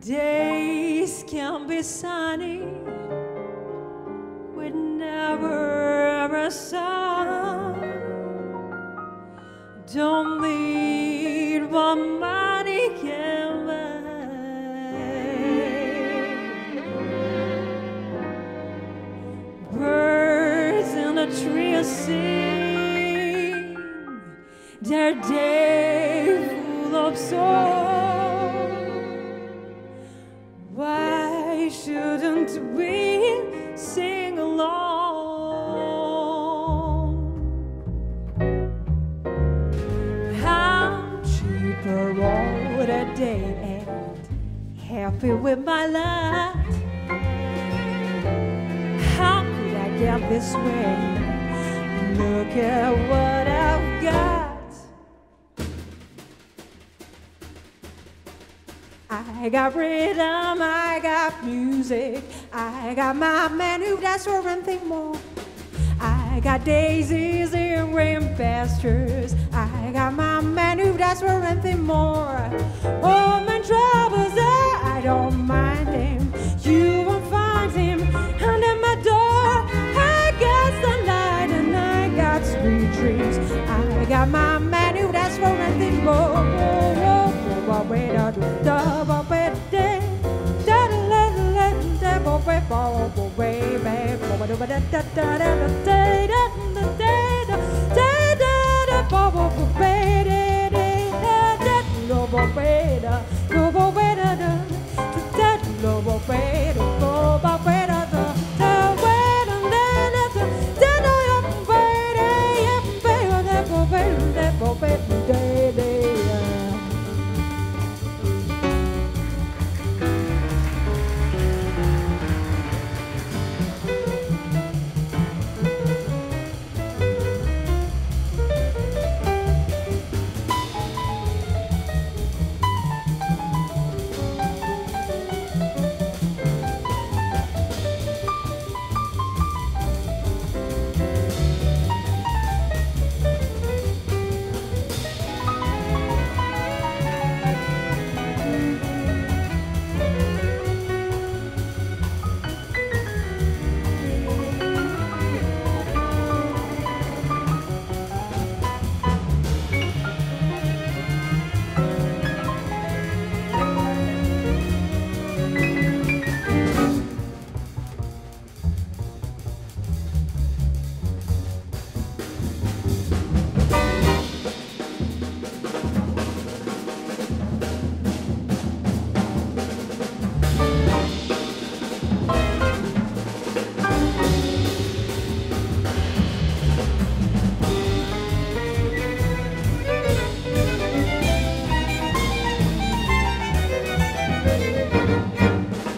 Days can be sunny with never a sun. Don't need what money can buy. Birds in the trees sing their day full of song. Why shouldn't we sing along? I'm cheaper all the day and happy with my life. How could I get this way? Look at what I've got. I got rhythm, I got music, I got my man who dies for anything more. I got daisies in green pastures, I got my man who dies for anything more. Oh, my troubles, I don't mind him. You won't find him under my door. I got sunlight and I got sweet dreams. I got my man who dies for anything more.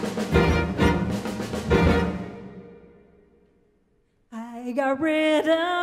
I got rhythm,